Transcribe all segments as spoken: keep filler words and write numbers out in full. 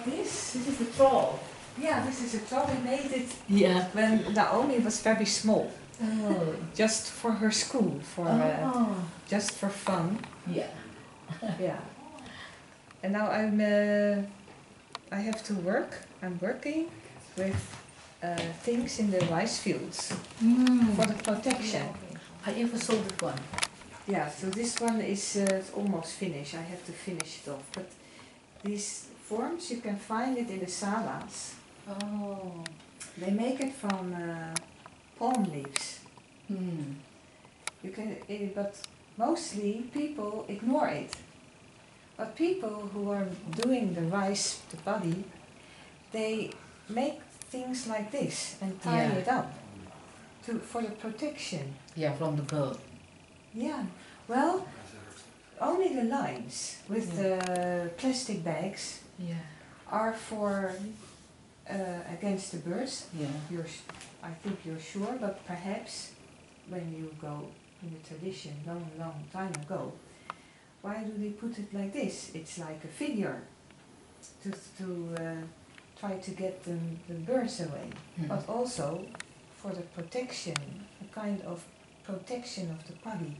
like this. This is the troll. Yeah, this is a troll. We made it Yeah. when Naomi was very small, Oh. just for her school, for Oh. uh, just for fun. Yeah. Yeah. And now I'm. Uh, I have to work. I'm working with uh, things in the rice fields Mm. for the protection. I ever saw that one. Yeah. So this one is uh, almost finished. I have to finish it off. But these forms you can find it in the salas. Oh. They make it from uh, palm leaves. Hmm. You can, uh, but mostly people ignore it. But people who are doing the rice, the body, they make things like this and tie Yeah. it up to for the protection. Yeah, from the bird. Yeah. Well, only the lines with Yeah. the plastic bags Yeah. are for uh, against the birds. Yeah. You're, s- I think you're sure, but perhaps when you go in the tradition long, long time ago, why do they put it like this? It's like a figure to to uh, try to get the, the birds away, Hmm. but also for the protection, a kind of protection of the body.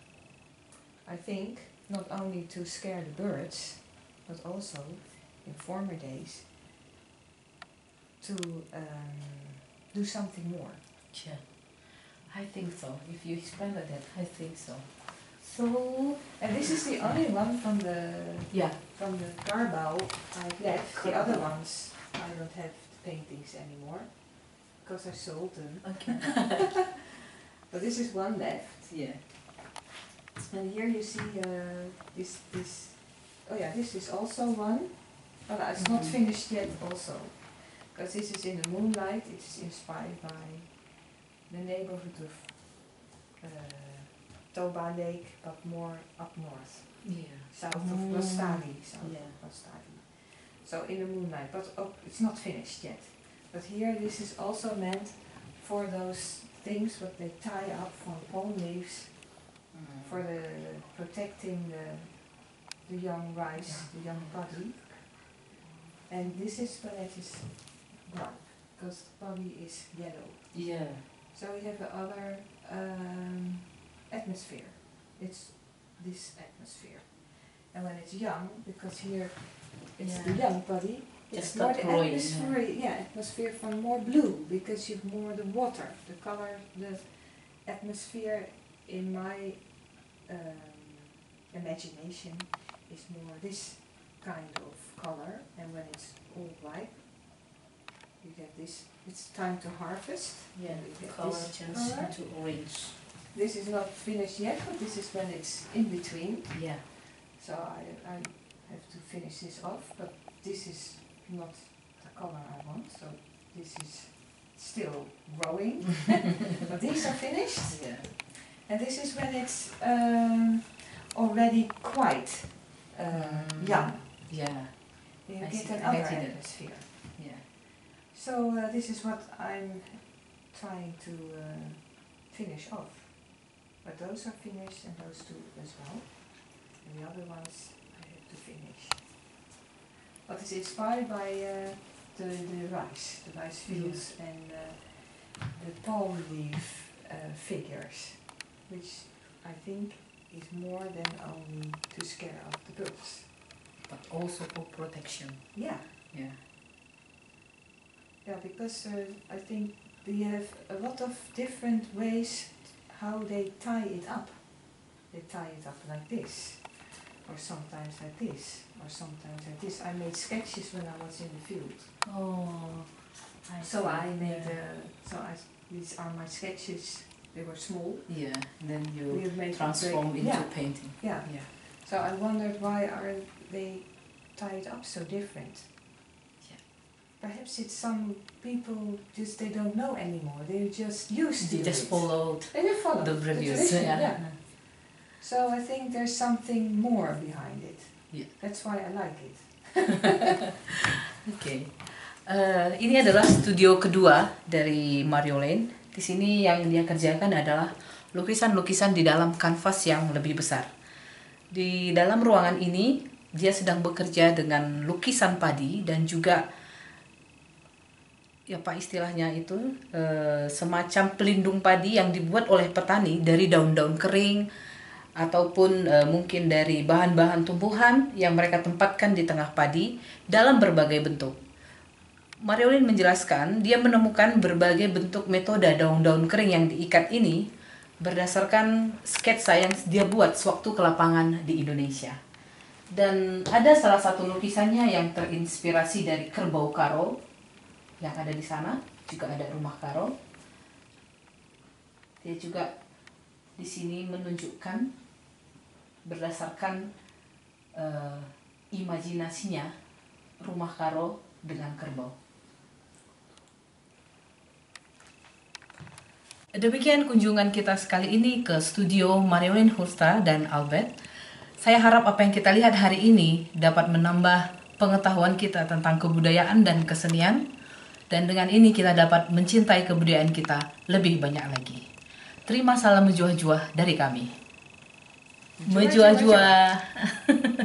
I think not only to scare the birds, but also in former days to um, do something more. Yeah. I think so. If you explain like that, I think so. So, and this is the only one from the Yeah. from the Garbau I've left. The other ones I don't have the paintings anymore because I sold them. Okay. But this is one left, Yeah. and here you see uh, this this. Oh yeah, this is also one. But it's not Mhm. finished yet also, because this is in the moonlight. It's inspired by the neighborhood of uh, Toba Lake, but more up north, Yeah. south of Mm. Lostari, south Yeah. of Lostari. So in the moonlight, but oh, it's not finished yet. But here, this is also meant for those things what they tie up from palm leaves Mm. for the protecting the the young rice, the young body. And this is when it is dark, because the body is yellow. Yeah. So we have the other um, atmosphere. It's this atmosphere. And when it's young, because here it's the Yeah. young body, it's Just more start the growing, atmosphere, yeah. atmosphere from more blue, because you've more the water, the color, the atmosphere in my um, imagination is more this kind of color, and when it's all ripe, you get this, it's time to harvest. Yeah. You The get color this changes color. into orange. This is not finished yet, but this is when it's in between. Yeah. So I, I have to finish this off, but this is not the color I want, so this is still growing. But these are finished, Yeah. and this is when it's um, already quite uh, Mm. young. Yeah. You I get see, I another get it. atmosphere. Yeah. So uh, this is what I'm trying to uh, finish off. But those are finished, and those two as well. And the other ones I have to finish. But it's inspired by uh, the, the rice, the rice fields and uh, the palm leaf uh, figures, which I think is more than only to scare off the birds. But also for protection. Yeah, Yeah. yeah, because uh, I think they have a lot of different ways how they tie it up. They tie it up like this, or sometimes like this, or sometimes like this. I made sketches when I was in the field. Oh. I So see. I made, Yeah. uh, so I, these are my sketches. They were small. Yeah. And then you We have made transform great- into yeah. painting. Yeah. Yeah. So I wondered why are they tied up so different? Yeah. Perhaps it's some people just they don't know anymore. They're just used to You just it. followed They just follow the reviews. tradition, Yeah. yeah. So I think there's something more behind it. Yeah. That's why I like it. Oke. Eh, ini adalah studio kedua dari Mario Lane. Di sini yang dia kerjakan adalah lukisan-lukisan di dalam kanvas yang lebih besar. Di dalam ruangan ini dia sedang bekerja dengan lukisan padi dan juga ya apa istilahnya itu eh, semacam pelindung padi yang dibuat oleh petani dari daun-daun kering ataupun eh, mungkin dari bahan-bahan tumbuhan yang mereka tempatkan di tengah padi dalam berbagai bentuk. Mariolin menjelaskan dia menemukan berbagai bentuk metode daun-daun kering yang diikat ini berdasarkan sketsa yang dia buat sewaktu ke lapangan di Indonesia. Dan ada salah satu lukisannya yang terinspirasi dari kerbau Karo yang ada di sana, juga ada rumah Karo. Dia juga di sini menunjukkan berdasarkan uh, imajinasinya rumah Karo dengan kerbau. Demikian kunjungan kita sekali ini ke studio Mariolin Hulstra dan Albert. Saya harap apa yang kita lihat hari ini dapat menambah pengetahuan kita tentang kebudayaan dan kesenian. Dan dengan ini kita dapat mencintai kebudayaan kita lebih banyak lagi. Terima salam menjuah-juah dari kami. Menjuah-juah.